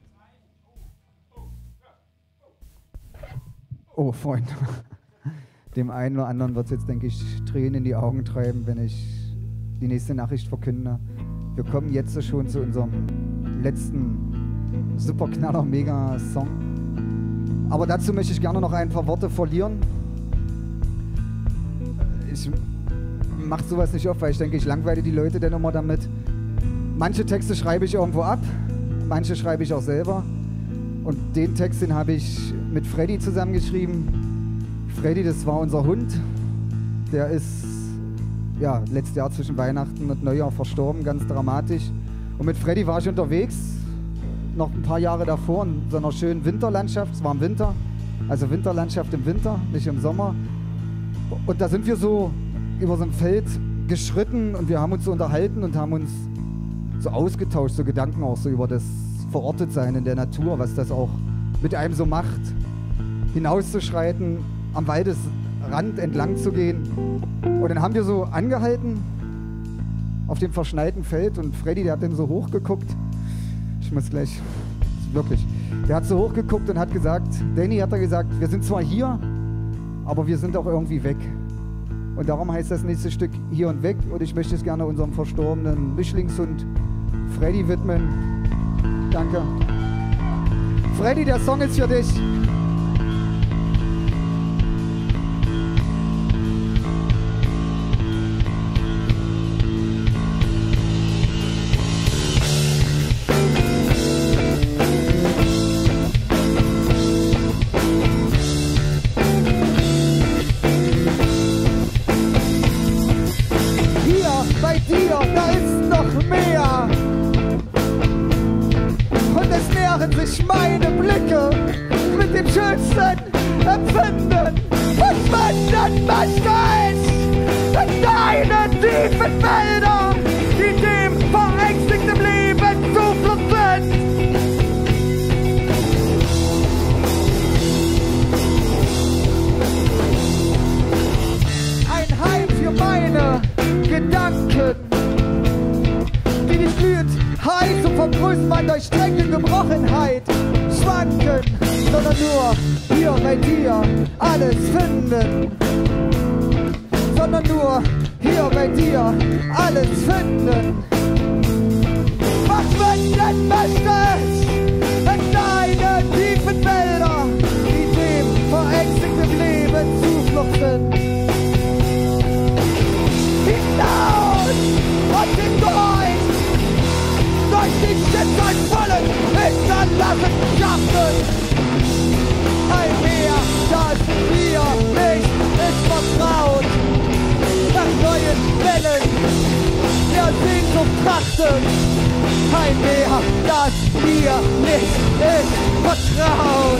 Oh, Freund. dem einen oder anderen wird es jetzt, denke ich, Tränen in die Augen treiben, wenn ich die nächste Nachricht verkünde. Wir kommen jetzt schon zu unserem letzten Superknaller-Mega-Song. Aber dazu möchte ich gerne noch ein paar Worte verlieren. Ich mache sowas nicht oft, weil ich denke, ich langweile die Leute dann immer damit. Manche Texte schreibe ich irgendwo ab, manche schreibe ich auch selber. Und den Text, den habe ich mit Freddy zusammengeschrieben. Freddy, das war unser Hund. Der ist ja, letztes Jahr zwischen Weihnachten und Neujahr verstorben, ganz dramatisch. Und mit Freddy war ich unterwegs, noch ein paar Jahre davor, in so einer schönen Winterlandschaft. Es war im Winter, also Winterlandschaft im Winter, nicht im Sommer. Und da sind wir so über so ein Feld geschritten und wir haben uns so unterhalten und haben uns so ausgetauscht, so Gedanken auch so über das Verortetsein in der Natur, was das auch mit einem so macht, hinauszuschreiten, am Waldesrand entlang zu gehen. Und dann haben wir so angehalten auf dem verschneiten Feld und Freddy, der hat dann so hochgeguckt. Ich muss gleich, wirklich, der hat so hochgeguckt und hat gesagt, Danny hat er gesagt, wir sind zwar hier, aber wir sind auch irgendwie weg. Und darum heißt das nächste Stück Hier und Weg und ich möchte es gerne unserem verstorbenen Mischlingshund Freddy widmen. Danke. Freddy, der Song ist für dich. Sich meine Blicke mit dem schönsten Empfinden verschwinden möchte ich in deinen tiefen Wälder, die dem verängstigten Leben Zuflucht sind. Ein Heim für meine Gedanken, die nicht glüht heiß und vom größten durchdrängte Gebrochenheit schwanken, sondern nur hier bei dir alles finden. Sondern nur hier bei dir alles finden. Verschwinden möchte ich in deine tiefen Wälder, die dem verängstigten Leben Zuflucht sind. Hinaus und hindurch durch die schicksalsvollen Hinterlassenschaften. Ein Meer, das mir nicht ist vertraut, nach neuen Wellen der Sehnsucht trachten. Ein Meer, das mir nicht ist vertraut.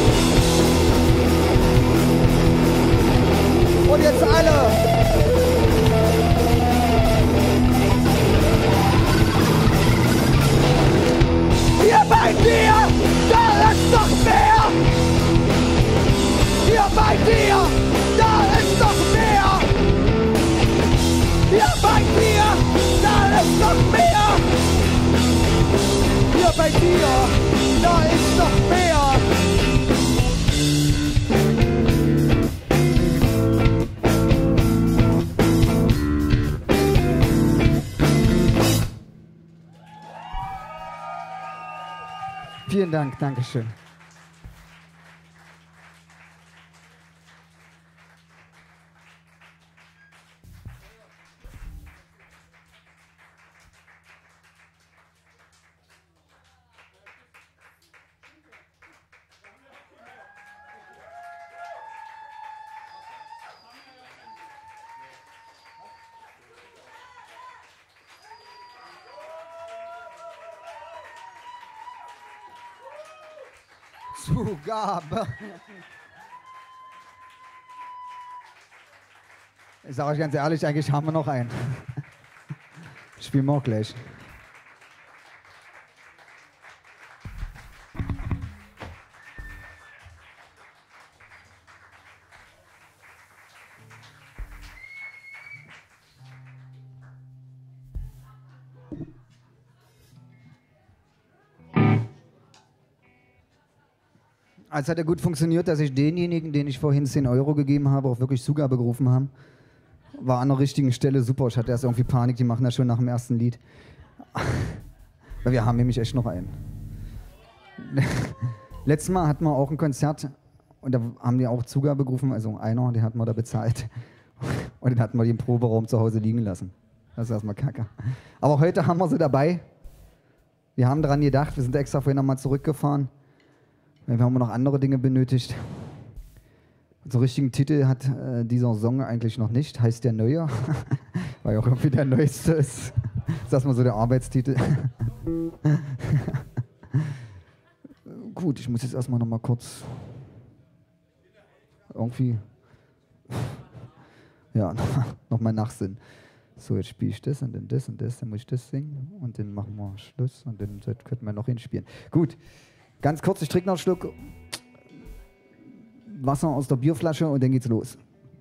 Und jetzt alle. Hier bei dir, da ist noch mehr. Hier bei dir, da ist noch mehr. Hier bei dir, da ist noch mehr. Hier bei dir, da ist noch mehr. Vielen Dank, Dankeschön. Zugabe. Ich sage euch ganz ehrlich, eigentlich haben wir noch einen. Spielen wir auch gleich. Es hat ja gut funktioniert, dass ich denjenigen, den ich vorhin zehn Euro gegeben habe, auch wirklich Zugabe gerufen habe. War an der richtigen Stelle super. Ich hatte erst irgendwie Panik, die machen das schon nach dem ersten Lied. Weil wir haben nämlich echt noch einen. Letztes Mal hatten wir auch ein Konzert und da haben die auch Zugabe gerufen, also einer, den hatten wir da bezahlt. Und den hatten wir im Proberaum zu Hause liegen lassen. Das ist erstmal kacke. Aber heute haben wir sie dabei. Wir haben daran gedacht, wir sind extra vorhin nochmal zurückgefahren. Wir haben noch andere Dinge benötigt. So richtigen Titel hat äh, dieser Song eigentlich noch nicht, heißt der Neue, weil auch irgendwie der neueste ist. Das ist erstmal so der Arbeitstitel. Gut, ich muss jetzt erstmal noch mal kurz irgendwie, ja, noch mal nachsinnen. So, jetzt spiele ich das und dann das und das, dann muss ich das singen und dann machen wir Schluss und dann könnten wir noch hinspielen. Gut, ganz kurz, ich trinke noch einen Schluck Wasser aus der Bierflasche und dann geht's los.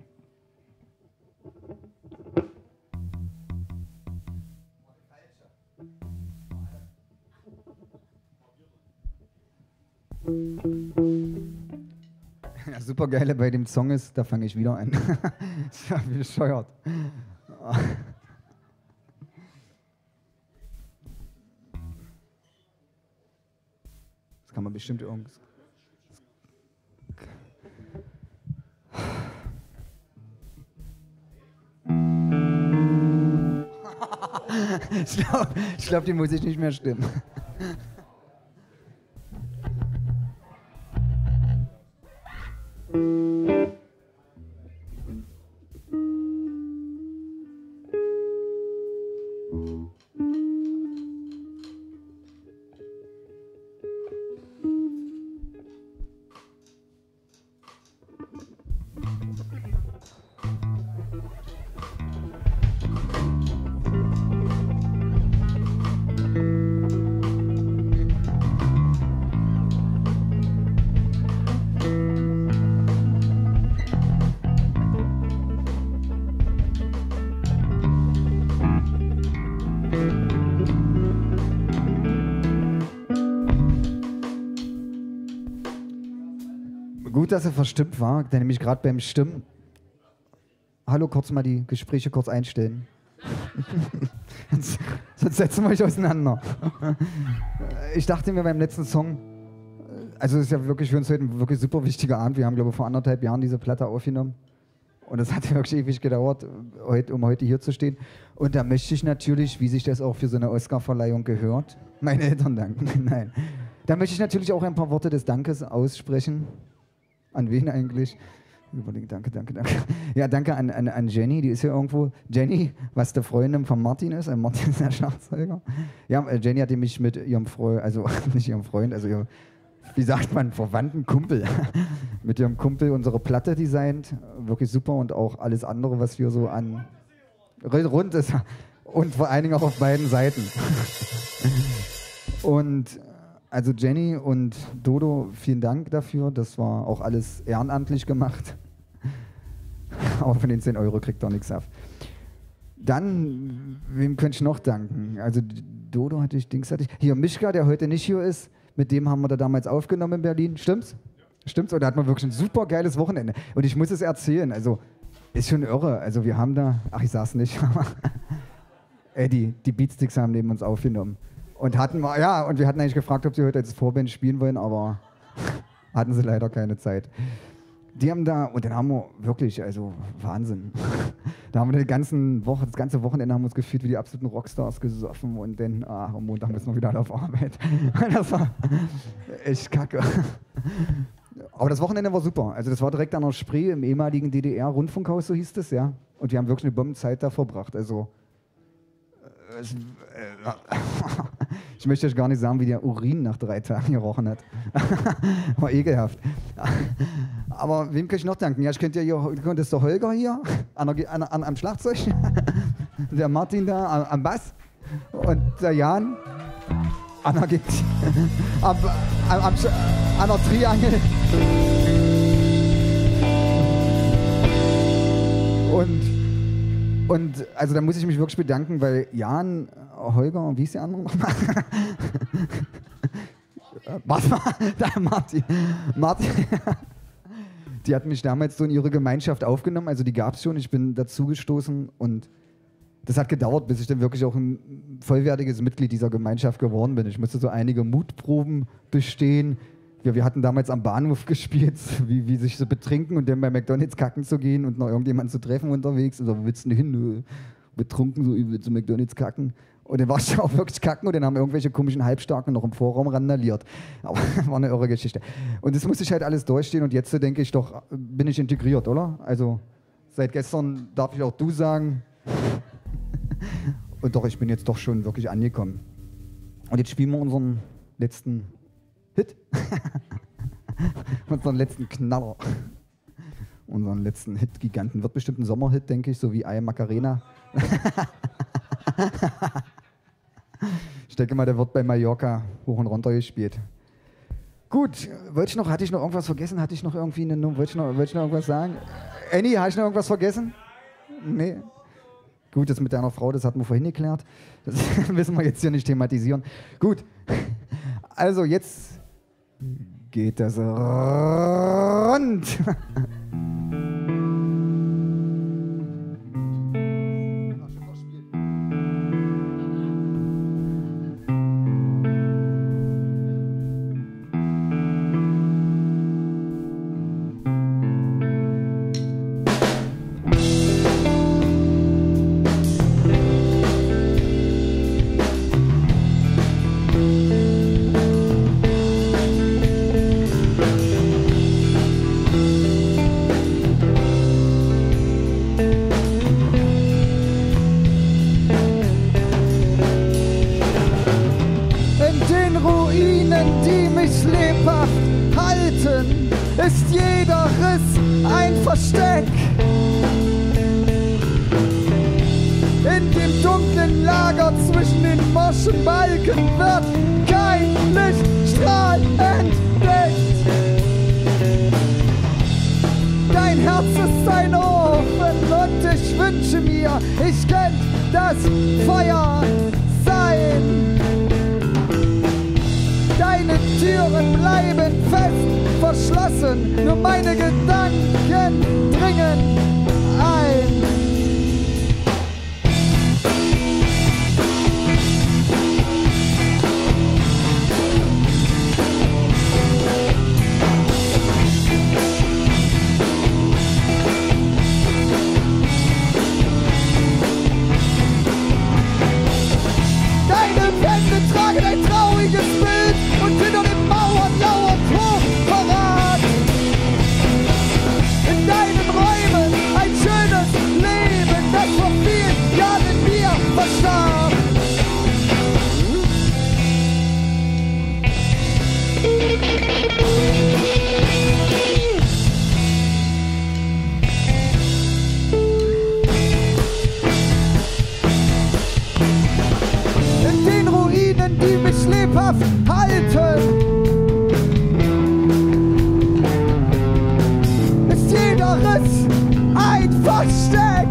Ja, super geile bei dem Song ist, da fange ich wieder an. Das ist ja wie bescheuert. Das kann man bestimmt irgendwas. Ich glaube, ich glaub, die muss ich nicht mehr stimmen. Gut, dass er verstimmt war, denn nämlich gerade beim Stimmen. Hallo, kurz mal die Gespräche kurz einstellen. Sonst setzen wir euch auseinander. Ich dachte mir beim letzten Song, also es ist ja wirklich für uns heute ein wirklich super wichtiger Abend. Wir haben, glaube ich, vor anderthalb Jahren diese Platte aufgenommen. Und es hat wirklich ewig gedauert, um heute hier zu stehen. Und da möchte ich natürlich, wie sich das auch für so eine Oscar-Verleihung gehört, meine Eltern danken. Nein. Da möchte ich natürlich auch ein paar Worte des Dankes aussprechen. An wen eigentlich? Überlegen, danke, danke, danke. Ja, danke an, an, an Jenny, die ist hier irgendwo. Jenny, was der Freundin von Martin ist. Martin ist der Schlagzeuger. Ja, Jenny hatte mich mit ihrem Freund, also nicht ihrem Freund, also ihr, wie sagt man, verwandten Kumpel, mit ihrem Kumpel unsere Platte designt. Wirklich super und auch alles andere, was wir so an rund ist. Und vor allen Dingen auch auf beiden Seiten. Und also Jenny und Dodo, vielen Dank dafür. Das war auch alles ehrenamtlich gemacht. Aber von den zehn Euro kriegt er nichts ab. Dann, wem könnte ich noch danken? Also Dodo hatte ich, Dings hatte ich. Hier, Mischka, der heute nicht hier ist, mit dem haben wir da damals aufgenommen in Berlin. Stimmt's? Stimmt's? Und da hat man wirklich ein super geiles Wochenende. Und ich muss es erzählen, also ist schon irre. Also wir haben da, ach ich sag's nicht, Ey, die, die Beatsticks haben neben uns aufgenommen. Und hatten wir, ja, und wir hatten eigentlich gefragt, ob sie heute als Vorband spielen wollen, aber hatten sie leider keine Zeit. Die haben da, und dann haben wir wirklich, also Wahnsinn. Da haben wir die ganzen Woche, das ganze Wochenende haben wir uns gefühlt wie die absoluten Rockstars gesoffen und dann, ach, am Montag müssen wir wieder alle auf Arbeit. Das war echt kacke. Aber das Wochenende war super. Also das war direkt an der Spree im ehemaligen D D R-Rundfunkhaus, so hieß es, ja. Und wir haben wirklich eine Bombenzeit da verbracht. Also Es, äh, ich möchte euch gar nicht sagen, wie der Urin nach drei Tagen gerochen hat. War ekelhaft. Aber wem kann ich noch danken? Ja, ich könnte ja hier, das ist der Holger hier, an der, an, an, am Schlagzeug, der Martin da am Bass und der Jan an der, am, am, am, an der Triangel. Und Und also da muss ich mich wirklich bedanken, weil Jan, Holger und wie ist der andere nochmal? Was war da, Martin? Martin. Die hat mich damals so in ihre Gemeinschaft aufgenommen, also die gab es schon, ich bin dazugestoßen und das hat gedauert, bis ich dann wirklich auch ein vollwertiges Mitglied dieser Gemeinschaft geworden bin. Ich musste so einige Mutproben bestehen. Wir, wir hatten damals am Bahnhof gespielt, wie, wie sich so betrinken und dann bei McDonalds kacken zu gehen und noch irgendjemanden zu treffen unterwegs. Also, wo willst du denn hin? Betrunken, so übel zu McDonalds kacken. Und dann war ich auch wirklich kacken und dann haben irgendwelche komischen Halbstarken noch im Vorraum randaliert. Aber war eine irre Geschichte. Und das musste ich halt alles durchstehen und jetzt denke ich doch, bin ich integriert, oder? Also seit gestern darf ich auch du sagen. Und doch, ich bin jetzt doch schon wirklich angekommen. Und jetzt spielen wir unseren letzten Hit. unseren letzten Knaller. Unseren letzten Hit-Giganten. Wird bestimmt ein Sommerhit, denke ich, so wie I Am Macarena. Ich denke mal, der wird bei Mallorca hoch und runter gespielt. Gut, wollte ich noch, hatte ich noch irgendwas vergessen? Hatte ich noch irgendwie eine Nummer? Wollte ich noch, wollte ich noch irgendwas sagen? Annie, habe ich noch irgendwas vergessen? Nee. Gut, das mit deiner Frau, das hatten wir vorhin geklärt. Das müssen wir jetzt hier nicht thematisieren. Gut, also jetzt geht das rund. Ist jeder Riss ein Versteck. In dem dunklen Lager zwischen den morschen Balken wird kein Lichtstrahl entdeckt. Dein Herz ist ein Ofen und ich wünsche mir, ich könnte das Feuer sein. Deine Türen bleiben fest verschlossen, nur meine Gedanken dringen ein. Deine Wände tragen ein trauriges Bild und hinter den Mauern lauert Hochverrat. In deinen Räumen ein schönes Leben, das vor vielen Jahren in mir verstarb. In den Ruinen, die mich lebhaft halten, ist jeder Riss ein Versteck.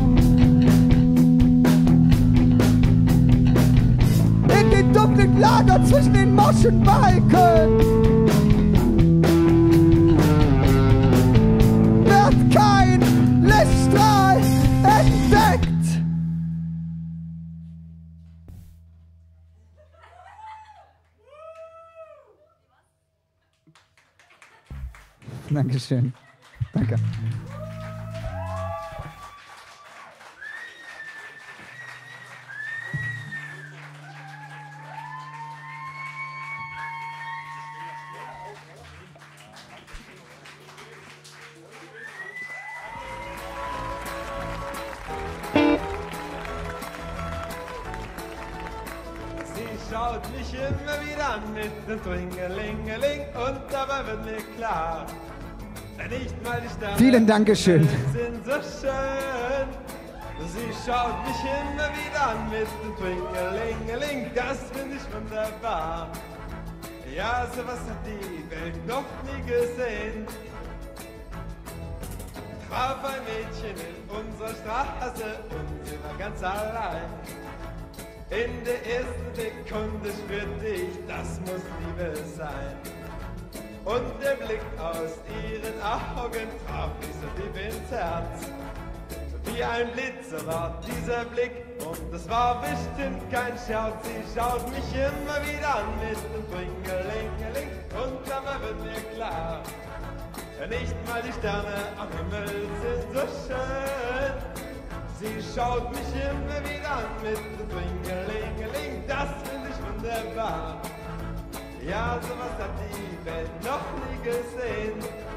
In den dunklen Lager zwischen den morschen Balken wird kein Lichtstrahl entdeckt. Dankeschön. Danke. Sie schaut mich immer wieder an mit dem Twingelingeling und dabei wird mir klar, nicht mal die Sterne Vielen Dankeschön. sind so schön. Sie schaut mich immer wieder an mit dem Twingelingeling, das finde ich wunderbar. Ja, sowas hat die Welt noch nie gesehen. Traf ein Mädchen in unserer Straße und sie war ganz allein. In der ersten kundisch für dich, das muss Liebe sein. Und der Blick aus ihren Augen traf mich so tief ins Herz. Wie ein Blitz war dieser Blick und es war bestimmt kein Scherz. Sie schaut mich immer wieder an mit dem Tringelingeling und dabei wird mir klar, nicht mal die Sterne am Himmel sind so schön. Sie schaut mich immer wieder an mit dem Tringelingeling, das finde ich wunderbar. Ja, sowas hat die Welt noch nie gesehen.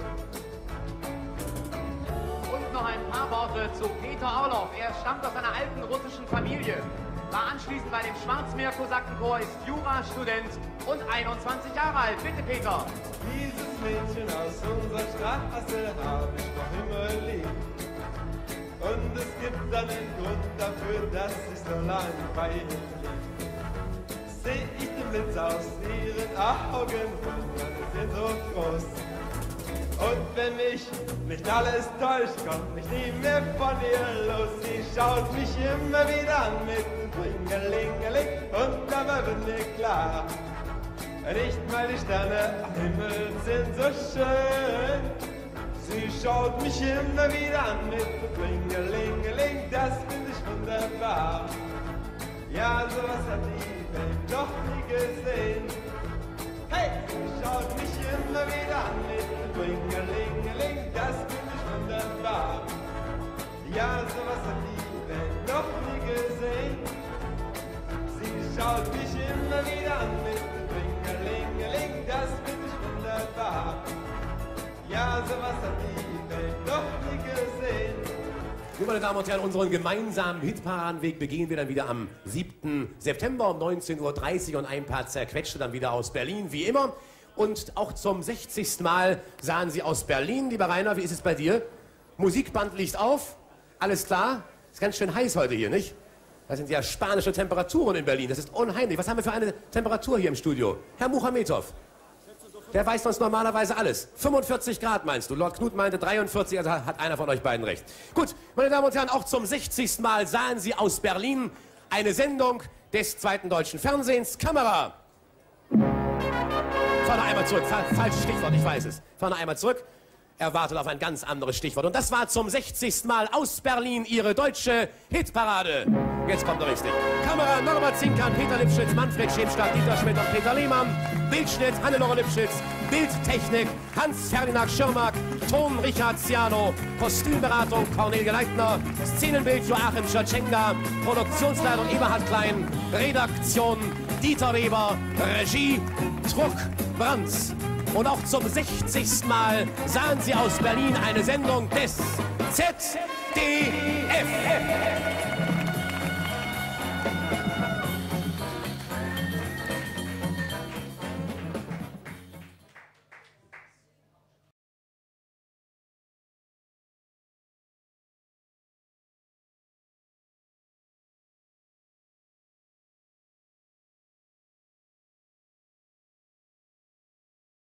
Und noch ein paar Worte zu Peter Orloff. Er stammt aus einer alten russischen Familie, war anschließend bei dem Schwarzmeer-Kosakenchor, ist Jurastudent und einundzwanzig Jahre alt. Bitte, Peter. Dieses Mädchen aus unserer Straße habe ich noch immer lieb. Und es gibt einen Grund dafür, dass ich so lange bei ihr blieb. Seh ich den Blitz aus ihren Augen, Wunder sind so groß. Und wenn mich nicht alles täuscht, kommt mich nie mehr von ihr los. Sie schaut mich immer wieder an mit dem Tringelingeling und dabei wird mir klar, nicht mal die Sterne am Himmel sind so schön. Sie schaut mich immer wieder an mit dem Tringelingeling, das finde ich wunderbar. Ja, sowas hat die Welt noch nie gesehen. Hey, sie schaut mich immer wieder an mit dem Tringelingeling, das finde ich wunderbar. Ja, sowas hat die Welt noch nie gesehen. Sie schaut mich immer wieder an mit dem Tringelingeling, das finde ich wunderbar. Ja, sowas hat die Welt noch nie gesehen. Nun, meine Damen und Herren, unseren gemeinsamen Hitparadenweg begehen wir dann wieder am siebten September um neunzehn Uhr dreißig und ein paar Zerquetschte dann wieder aus Berlin, wie immer. Und auch zum sechzigsten Mal sahen Sie aus Berlin. Lieber Rainer, wie ist es bei dir? Musikband liegt auf, alles klar? Ist ganz schön heiß heute hier, nicht? Das sind ja spanische Temperaturen in Berlin, das ist unheimlich. Was haben wir für eine Temperatur hier im Studio? Herr Muhamedov, der weiß sonst normalerweise alles. fünfundvierzig Grad meinst du? Lord Knut meinte dreiundvierzig, also hat einer von euch beiden recht. Gut, meine Damen und Herren, auch zum sechzigsten Mal sahen Sie aus Berlin eine Sendung des zweiten deutschen Fernsehens. Kamera! Fahr noch einmal zurück, Fa falsches Stichwort, ich weiß es. Fahr noch einmal zurück. Er wartet auf ein ganz anderes Stichwort. Und das war zum sechzigsten Mal aus Berlin Ihre deutsche Hitparade. Jetzt kommt er richtig. Kamera, Norbert Zinkern, Peter Lipschitz, Manfred Schemstadt, Dieter Schmidt und Peter Lehmann. Bildschnitt, Hannelore Lipschitz. Bildtechnik, Hans-Ferdinand Schirmack. Ton, Richard Ciano. Kostümberatung, Cornelia Leitner. Szenenbild, Joachim Schatschenga. Produktionsleitung, Eberhard Klein. Redaktion, Dieter Weber. Regie, Druck, Brands. Und auch zum sechzigsten Mal sahen Sie aus Berlin eine Sendung des Z D F.